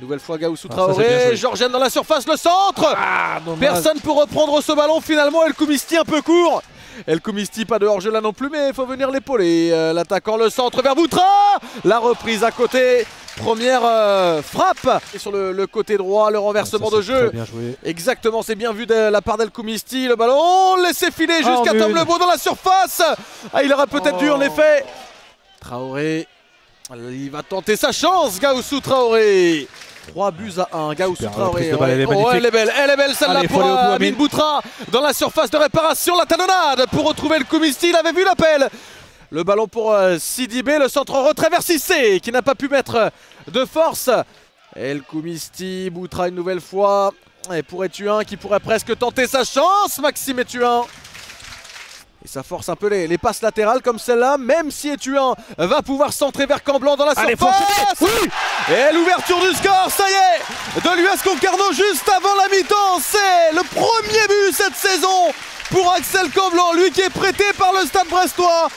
Nouvelle fois Gaoussou Traoré, Georgian dans la surface, le centre. Personne pour reprendre ce ballon finalement. El Koumisti un peu court. El Koumisti pas de hors-jeu là non plus, mais il faut venir l'épauler. L'attaquant, le centre vers Boutra. La reprise à côté. Première frappe. Et sur le côté droit, le renversement de jeu. Bien joué. Exactement, c'est bien vu de la part d'El Koumisti. Le ballon laissé filer jusqu'à Tom Lebeau dans la surface. Il aurait peut-être dû en effet. Traoré, il va tenter sa chance, Gaoussou Traoré. 3 buts à 1, Gaoussou Traoré. Elle est belle celle-là pour Amine Boutra dans la surface de réparation. La talonnade pour retrouver El Koumisti, il avait vu l'appel. Le ballon pour Sidibé, le centre en retrait vers Cissé qui n'a pas pu mettre de force. El Koumisti, Boutra une nouvelle fois. Et pour Étuin qui pourrait presque tenter sa chance, Maxime Étuin. Et ça force un peu les passes latérales comme celle-là, même si Étuin va pouvoir centrer vers Camblanc dans la surface. Et l'ouverture du score, ça y est, de l'US Concarneau juste avant la mi-temps. C'est le premier but cette saison pour Axel Camblanc, lui qui est prêté par le Stade Brestois.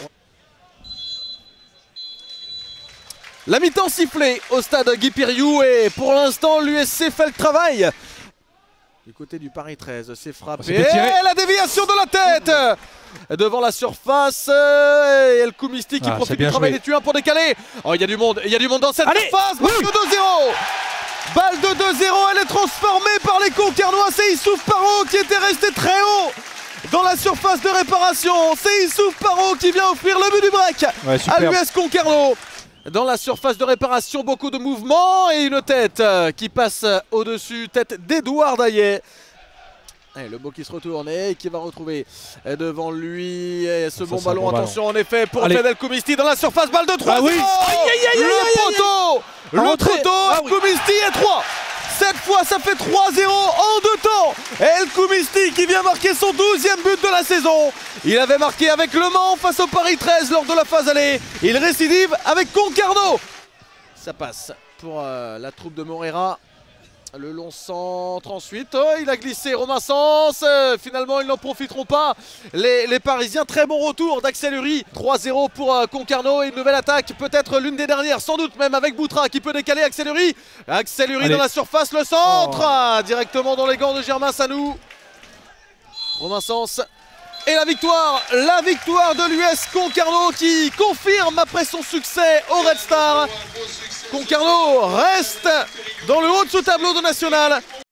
La mi-temps sifflée au stade Guy Piriou et pour l'instant l'USC fait le travail. Du côté du Paris 13, c'est frappé. Et la déviation de la tête devant la surface. Et El Koumisti qui profite du travail des Tuins pour décaler. Oh, il y a du monde dans cette surface. Balle de 2-0. Balle de 2-0, elle est transformée par les Concarnois. C'est Issouf Paro qui était resté très haut dans la surface de réparation. C'est Issouf Paro qui vient offrir le but du break à l'US Concarneau. Dans la surface de réparation, beaucoup de mouvements et une tête qui passe au-dessus, tête d'Edouard Daillet. Et le beau qui se retourne et qui va retrouver devant lui ce bon ballon. Attention en effet pour El Koumisti dans la surface, balle de 3. Le poteau, El Koumisti est 3. Cette fois ça fait 3-0 en 2 temps. El Koumisti qui vient marquer son 12e but de la saison. Il avait marqué avec Le Mans face au Paris 13 lors de la phase aller. Il récidive avec Concarneau. Ça passe pour la troupe de Morera. Le long centre ensuite, il a glissé Romain Sens, finalement ils n'en profiteront pas les Parisiens. Très bon retour d'Axel Uri, 3-0 pour Concarneau et une nouvelle attaque, peut-être l'une des dernières, sans doute même avec Boutra qui peut décaler Axel Uri. Axel Uri dans la surface, le centre, directement dans les gants de Germain Sanou. Romain Sens. Et la victoire de l'US Concarneau qui confirme après son succès au Red Star. Concarneau reste dans le haut de ce tableau de national.